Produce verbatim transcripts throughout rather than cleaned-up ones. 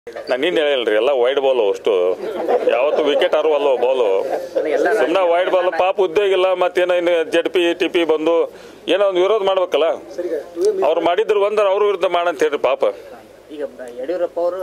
ನಾನು ನೀನು ಹೇಳಿಲ್ರಿ ಎಲ್ಲ ವೈಡ್ ಬಾಲು ಅಷ್ಟು ಯಾವತ್ತು ವಿಕೆಟ್ ಆರುವಲ್ಲ ಬಾಲು ಸುಮ್ಮನೆ ವೈಡ್ ಬಾಲ್ ಪಾಪ ಉದ್ಯೋಗ ಇಲ್ಲ ಮತ್ತೇನೋ ಇನ್ನು ಜೆಡ್ ಪಿ ಟಿ ಪಿ ಬಂದು ಏನೋ ಒಂದು ವಿರೋಧ ಮಾಡ್ಬೇಕಲ್ಲ ಅವ್ರು ಮಾಡಿದ್ರು ಒಂದರ ಅವ್ರ ವಿರುದ್ಧ ಮಾಡಂತ ಹೇಳ್ರಿ ಪಾಪ. ಈಗ ಯಡಿಯೂರಪ್ಪ ಅವರು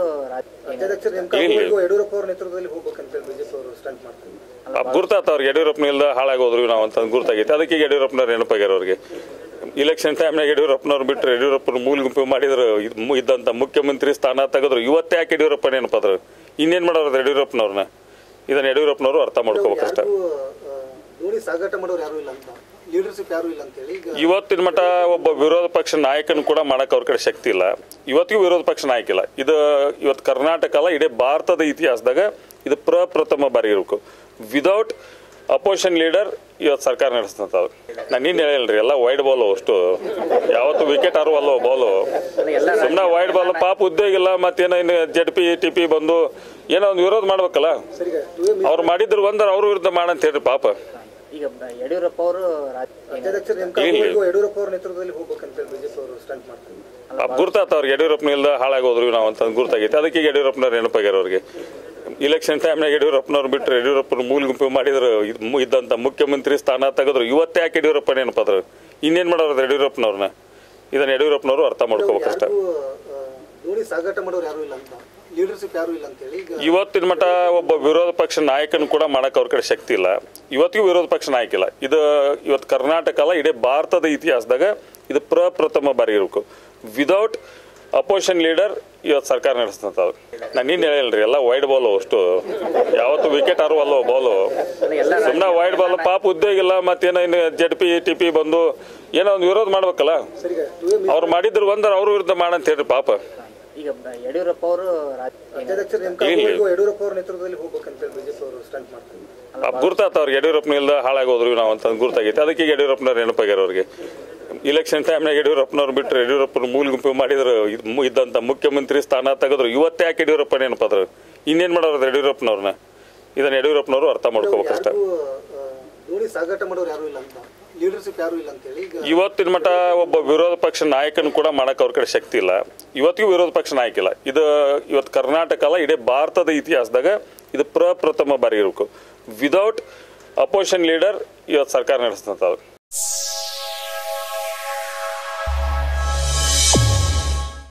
ಯಡಿಯೂರಪ್ಪ ಅವರ ನೇತೃತ್ವದಲ್ಲಿ ಹೋಗ್ಬೇಕಂತ ಬಿಜೆಪಿ ಅವರು ಸ್ಟಂಟ್ ಮಾಡ್ತಾರೆ. ಗುರ್ತಾತ ಅವ್ರಿಗೆ ಯಡಿಯೂರಪ್ಪನಿಂದ ಹಾಳಾಗೋದ್ರು ನಾವು ಅಂತ ಗುರ್ತಾಗೈತೆ. ಅದಕ್ಕೆ ಯಡಿಯೂರಪ್ಪನವ್ರು ನೆನಪಾಗ್ಯಾರ ಅವ್ರಿಗೆ. ಇಲೆಕ್ಷನ್ ಟೈಮ್ನಾಗ ಯಡಿಯೂರಪ್ಪನವ್ರು ಬಿಟ್ಟರೆ ಯಡಿಯೂರಪ್ಪನ ಮೂಲ ಗುಂಪು ಮಾಡಿದ್ರು ಇದ್ದಂತ ಮುಖ್ಯಮಂತ್ರಿ ಸ್ಥಾನ ತೆಗೆದ್ರು. ಇವತ್ತೇ ಯಾಕೆ ಯಡಿಯೂರಪ್ಪ ನೆನಪಾದ್ರು? ಇನ್ನೇನ್ ಮಾಡೋರು ಯಡಿಯೂರಪ್ಪನವ್ರನ್ನ? ಇದನ್ನ ಯಡಿಯೂರಪ್ಪನವರು ಅರ್ಥ ಮಾಡ್ಕೋಬೇಕಷ್ಟ. ಸಾಗಾಟ ಮಾಡೋರು ಯಾರು ಇಲ್ಲ ಅಂತ, ಲೀಡರ್ಶಿಪ್ ಯಾರು ಇಲ್ಲ ಅಂತ ಹೇಳಿ ಇವತ್ತಿನ ಮಟ್ಟ ಒಬ್ಬ ವಿರೋಧ ಪಕ್ಷ ನಾಯಕನ ಕೂಡ ಮಾಡಕ್ ಅವ್ರ ಕಡೆ ಶಕ್ತಿ ಇಲ್ಲ. ಇವತ್ತಿಗೂ ವಿರೋಧ ಪಕ್ಷ ನಾಯಕ ಇಲ್ಲ. ಇದು ಇವತ್ತು ಕರ್ನಾಟಕ ಅಲ್ಲ ಇಡೀ ಭಾರತದ ಇತಿಹಾಸದಾಗ ಇದು ಪ್ರಪ್ರಥಮ ಬಾರಿ ಇರಬೇಕು. ವಿದೌಟ್ ಅಪೋಸಿಷನ್ ಲೀಡರ್ ಇವತ್ತು ಸರ್ಕಾರ ನಡೆಸ್ತಂತ. ನಾನು ನೀನು ಹೇಳಿಲ್ರಿ ಎಲ್ಲ ವೈಡ್ ಬಾಲು ಅಷ್ಟು ಯಾವತ್ತು ವಿಕೆಟ್ ಆರುವಲ್ಲ ಬಾಲು ಸುಮ್ಮನೆ ವೈಡ್ ಬಾಲ್ ಪಾಪ ಉದ್ಯೋಗ ಇಲ್ಲ ಮತ್ತೇನೋ ಇನ್ನು ಜೆಡ್ ಪಿ ಟಿ ಪಿ ಬಂದು ಏನೋ ಒಂದು ವಿರೋಧ ಮಾಡ್ಬೇಕಲ್ಲ ಅವ್ರು ಮಾಡಿದ್ರು ಒಂದರ ಅವ್ರ ವಿರುದ್ಧ ಮಾಡಂತ ಹೇಳ್ರಿ ಪಾಪ. ಈಗ ಯಡಿಯೂರಪ್ಪ ಅವರು ಯಡಿಯೂರಪ್ಪ ಅವರ ನೇತೃತ್ವದಲ್ಲಿ ಹೋಗ್ಬೇಕಂತ ಬಿಜೆಪಿ ಅವರು ಸ್ಟಂಟ್ ಮಾಡ್ತಾರೆ. ಗುರ್ತಾತ ಅವ್ರಿಗೆ ಯಡಿಯೂರಪ್ಪನಿಂದ ಹಾಳಾಗೋದ್ರು ನಾವು ಅಂತ ಗುರ್ತಾಗೈತೆ. ಅದಕ್ಕೆ ಯಡಿಯೂರಪ್ಪನವ್ರು ನೆನಪಾಗ್ಯಾರ ಅವ್ರಿಗೆ. ಇಲೆಕ್ಷನ್ ಟೈಮ್ನಾಗ ಯಡಿಯೂರಪ್ಪನವ್ರು ಬಿಟ್ಟರೆ ಯಡಿಯೂರಪ್ಪನ ಮೂಲ ಗುಂಪು ಮಾಡಿದ್ರು ಇದ್ದಂತ ಮುಖ್ಯಮಂತ್ರಿ ಸ್ಥಾನ ತೆಗೆದ್ರು. ಇವತ್ತೇ ಯಾಕೆ ಯಡಿಯೂರಪ್ಪ ನೆನಪಾದ್ರು? ಇನ್ನೇನ್ ಮಾಡೋರು ಯಡಿಯೂರಪ್ಪನವ್ರನ್ನ? ಇದನ್ನ ಯಡಿಯೂರಪ್ಪನವರು ಅರ್ಥ ಮಾಡ್ಕೋಬೇಕಷ್ಟ. ಸಾಗಾಟ ಮಾಡೋರು ಯಾರು ಇಲ್ಲ ಅಂತ, ಲೀಡರ್ಶಿಪ್ ಯಾರು ಇಲ್ಲ ಅಂತ ಹೇಳಿ ಇವತ್ತಿನ ಮಟ್ಟ ಒಬ್ಬ ವಿರೋಧ ಪಕ್ಷ ನಾಯಕನ ಕೂಡ ಮಾಡಕ್ ಅವ್ರ ಕಡೆ ಶಕ್ತಿ ಇಲ್ಲ. ಇವತ್ತಿಗೂ ವಿರೋಧ ಪಕ್ಷ ನಾಯಕ ಇಲ್ಲ. ಇದು ಇವತ್ತು ಕರ್ನಾಟಕ ಅಲ್ಲ ಇಡೀ ಭಾರತದ ಇತಿಹಾಸದಾಗ ಇದು ಪ್ರಪ್ರಥಮ ಬಾರಿ ಇರಬೇಕು. ವಿದೌಟ್ ಅಪೋಸಿಷನ್ ಲೀಡರ್ ಇವತ್ತು ಸರ್ಕಾರ ನಡೆಸ್ತಂತ. ನಾನು ನೀನು ಹೇಳಿಲ್ರಿ ಎಲ್ಲ ವೈಡ್ ಬಾಲು ಅಷ್ಟು ಯಾವತ್ತು ವಿಕೆಟ್ ಆರುವಲ್ಲ ಬಾಲು ಸುಮ್ಮನೆ ವೈಡ್ ಬಾಲ್ ಪಾಪ ಉದ್ಯೋಗ ಇಲ್ಲ ಮತ್ತೇನೋ ಇನ್ನು ಜೆಡ್ ಪಿ ಟಿ ಪಿ ಬಂದು ಏನೋ ಒಂದು ವಿರೋಧ ಮಾಡ್ಬೇಕಲ್ಲ ಅವ್ರು ಮಾಡಿದ್ರು ಒಂದರ ಅವ್ರ ವಿರುದ್ಧ ಮಾಡಂತ ಹೇಳ್ರಿ ಪಾಪ. ಈಗ ಯಡಿಯೂರಪ್ಪ ಅವರು ಯಡಿಯೂರಪ್ಪ ಅವರ ನೇತೃತ್ವದಲ್ಲಿ ಹೋಗ್ಬೇಕಂತ ಬಿಜೆಪಿ ಅವರು ಸ್ಟಂಟ್ ಮಾಡ್ತಾರೆ. ಗುರ್ತಾತ ಅವ್ರಿಗೆ ಯಡಿಯೂರಪ್ಪನಿಂದ ಹಾಳಾಗೋದ್ರು ನಾವು ಅಂತ ಗುರ್ತಾಗೈತೆ. ಅದಕ್ಕೆ ಯಡಿಯೂರಪ್ಪನವ್ರು ನೆನಪಾಗ್ಯಾರ ಅವ್ರಿಗೆ. ಇಲೆಕ್ಷನ್ ಟೈಮ್ನಾಗ ಯಡಿಯೂರಪ್ಪನವ್ರು ಬಿಟ್ಟರೆ ಯಡಿಯೂರಪ್ಪನ ಮೂಲ ಗುಂಪು ಮಾಡಿದ್ರು ಇದ್ದಂತ ಮುಖ್ಯಮಂತ್ರಿ ಸ್ಥಾನ ತೆಗೆದ್ರು. ಇವತ್ತೇ ಯಾಕೆ ಯಡಿಯೂರಪ್ಪ ನೆನಪಾದ್ರು? ಇನ್ನೇನ್ ಮಾಡೋರು ಯಡಿಯೂರಪ್ಪನವ್ರನ್ನ? ಇದನ್ನ ಯಡಿಯೂರಪ್ಪನವರು ಅರ್ಥ ಮಾಡ್ಕೋಬೇಕಷ್ಟ. ಸಾಗಾಟ ಮಾಡೋರು ಯಾರು ಇಲ್ಲ ಅಂತ, ಲೀಡರ್ಶಿಪ್ ಯಾರು ಇಲ್ಲ ಅಂತ ಹೇಳಿ ಇವತ್ತಿನ ಮಟ್ಟ ಒಬ್ಬ ವಿರೋಧ ಪಕ್ಷ ನಾಯಕನ ಕೂಡ ಮಾಡಕ್ ಅವ್ರ ಕಡೆ ಶಕ್ತಿ ಇಲ್ಲ. ಇವತ್ತಿಗೂ ವಿರೋಧ ಪಕ್ಷ ನಾಯಕ ಇಲ್ಲ. ಇದು ಇವತ್ತು ಕರ್ನಾಟಕ ಅಲ್ಲ ಇಡೀ ಭಾರತದ ಇತಿಹಾಸದಾಗ ಇದು ಪ್ರಪ್ರಥಮ ಬಾರಿ ಇರಬೇಕು. ವಿದೌಟ್ ಅಪೋಸಿಷನ್ ಲೀಡರ್ ಇವತ್ತು ಸರ್ಕಾರ ನಡೆಸ್ತಂತ.